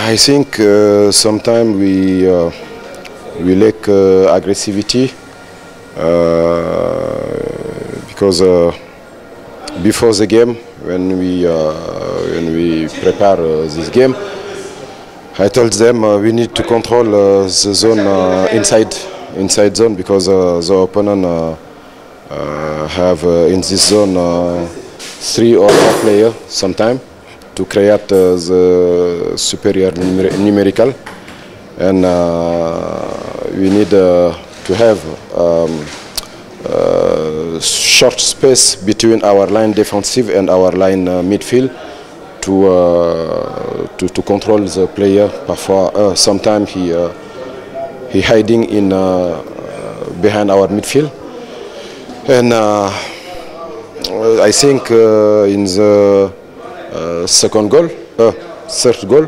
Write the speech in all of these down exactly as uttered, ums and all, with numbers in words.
I think uh, sometimes we uh, we lack uh, aggressivity uh, because uh, before the game, when we uh, when we prepare uh, this game, I told them uh, we need to control uh, the zone uh, inside inside zone because uh, the opponent uh, uh, have uh, in this zone uh, three or four players sometimes to create uh, the superior numer numerical, and uh, we need uh, to have um, uh, short space between our line defensive and our line uh, midfield to, uh, to to control the player. Parfois, uh, sometimes he uh, he hiding in uh, behind our midfield, and uh, I think uh, in the Uh, second goal, uh, third goal,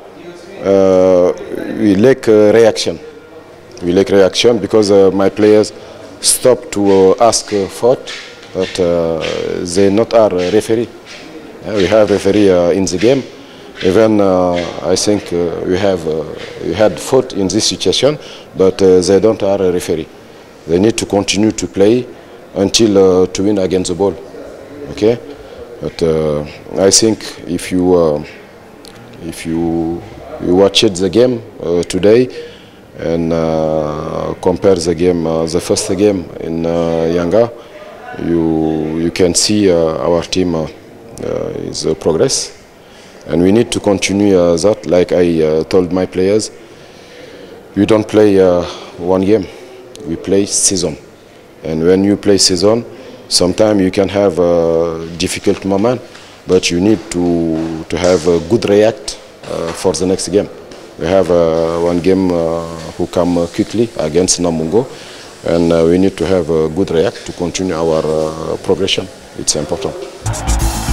uh, we lack uh, reaction. We lack reaction because uh, my players stop to uh, ask uh, fault, but uh, they not are a referee. Uh, we have referee uh, in the game. Even uh, I think uh, we have uh, we had fault in this situation, but uh, they don't are a referee. They need to continue to play until uh, to win against the ball. Okay. But uh, I think if you uh, if you you watched the game uh, today and uh, compare the game, uh, the first game in uh, Yanga, you you can see uh, our team uh, uh, is uh, progress, and we need to continue uh, that. Like I uh, told my players, we don't play uh, one game, we play season, and when you play season, sometimes you can have a difficult moment, but you need to to have a good react uh, for the next game. We have uh, one game uh, who come uh, quickly against Namungo, and uh, we need to have a good react to continue our uh, progression. It's important.